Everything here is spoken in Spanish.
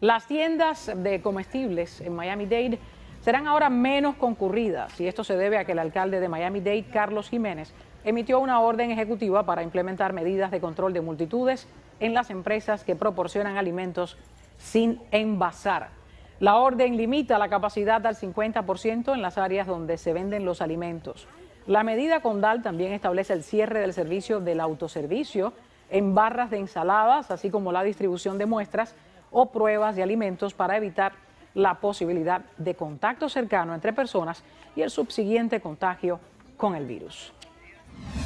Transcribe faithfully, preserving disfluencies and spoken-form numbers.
Las tiendas de comestibles en Miami-Dade serán ahora menos concurridas y esto se debe a que el alcalde de Miami-Dade, Carlos Jiménez, emitió una orden ejecutiva para implementar medidas de control de multitudes en las empresas que proporcionan alimentos sin envasar. La orden limita la capacidad al cincuenta por ciento en las áreas donde se venden los alimentos. La medida condal también establece el cierre del servicio del autoservicio en barras de ensaladas, así como la distribución de muestras o pruebas de alimentos para evitar la posibilidad de contacto cercano entre personas y el subsiguiente contagio con el virus.